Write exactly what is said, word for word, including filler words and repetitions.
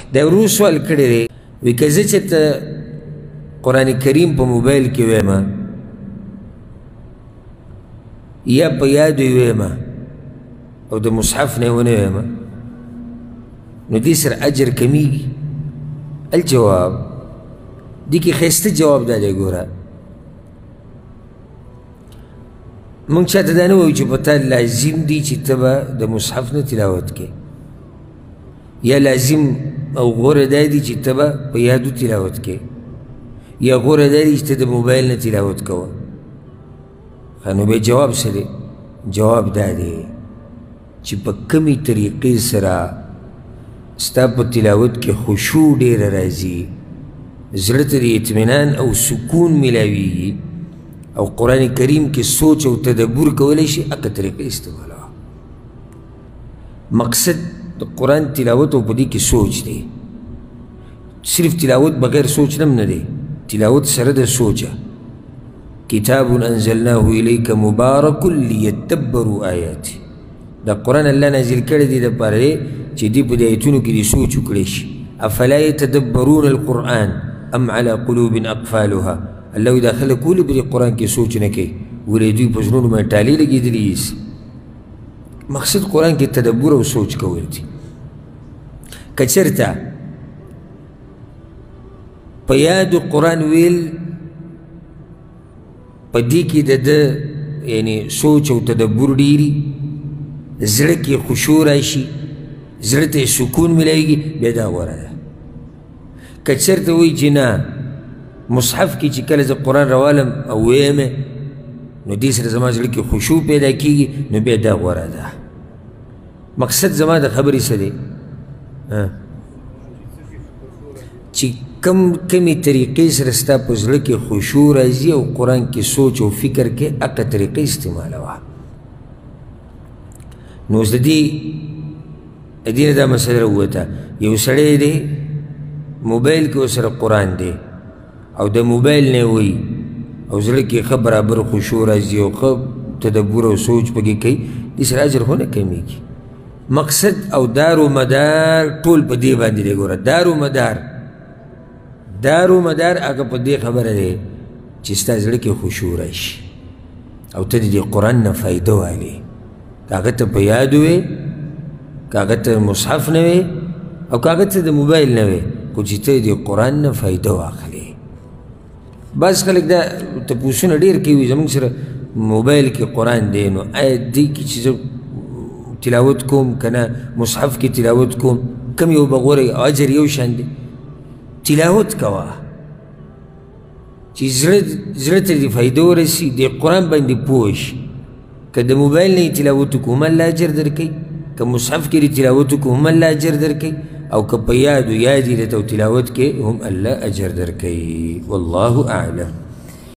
دا ورو سوال کړی دی وایي که زه چېرته قرآن کریم په موبایل کې ویمه یا په یادو یې ویمه او د مصحف نه یې ونه ویمه نو دې سره اجر کمیږي؟ الجواب دې کې ښایسته جواب دا دی ګوره مونږ چاته دا نه وایو چې په تا لازم دي چې ته به د مصحف نه تلاوت کې یا لازم او غوره دا دی چې ته به په یادو تلاوت کې یا غوره دا دی چې ته د موبایل نه تلاوت کوه ښه نو بیا جواب څه دی؟ جواب دا دی چې په کمې طریقې سره ستا په تلاوت کې خشوع ډېره راځي زړه ته د اطمینان او سکون میلاویږي او قرآن کریم کې سوچ او تدبر کولی شي هغه طریقه استعمالوه مقصد د قرآن تلاوت او په دې کې سوچ دی صرف تلاوت بغیر سوچ نم نه دی تلاوت سره د سوچه کتاب انزلناه الیک مبارک لیدبروا آیاته دا قرآن الله نازل کړی دی دپاره دی چې دې په دې ایتونو کې دې سوچ وکړی شي افلا یتدبرون القرآن ام على قلوب اقفالها الله وایي دا خلک ولې په دې قرآن کې سوچ نه کوي ولې دوی په زړونو باندې ټالې لګېدلي ایسي مقصد قرآن کې تدبر او سوچ کول دي که چېرته په یادو قرآن ویل په دې کې د ده یعنې سوچ او تدبر ډېري زړه کې خشوع راشي زړه ته سکون میلاویږي بیا دا غوره ده که چېرته وایي چې نه مصحف کې چې کله زه قرآن روالم او ویمې نو دې سره زما زړه کې خشوع پیدا کېږي نو بیا دا غوره ده مقصد زما د خبرې څه دی چې کم کمې طریقې سره ستا په زړه کې خشوع راځي او قرآن کې سوچ او فکر کې هغه طریقې استعمالوه نو اوس د دې د دې نه دا مسله راووته یو سړی دی موبایل کې ورسره قرآن دی او د موبایل نه وایي او زړه کې ښه برابر خشوع راځي او ښه تدبر او سوچ پکې کوي دې سره اجر خو نه کمیږي مقصد او دار و مدار ټول په دې باندې دی ګوره دار و مدار دار و مدار هغه په دې خبره دی چې ستا زړه کې خشوع راشي او ته د دې قرآن نه فایده والې که هغه ته په یاد وې که هغه ته مصحف نه وې او که هغه ته د موبایل نه وې خو چې ته د قرآن نه فایده واخلې بعض خلک دا تپوسونه ډېر کوي زموږ سره موبایل کې قرآن دی نو آیا دې کې چې زه تلاوت کوم که نه مصحف کې تلاوت کوم کم یو به غوره اجر یو شان دی تلاوت کوه چې زړه ته دې فایده ورسي دې قرآن باندې پوه شي که د موبایل نه یې تلاوت وکړو هم الله اجر درکوي که مصحف کې دې تلاوت وکړو هم الله اجر درکوي او که په یادو یاد یې درته تلاوت کې هم الله اجر درکوي والله اعلم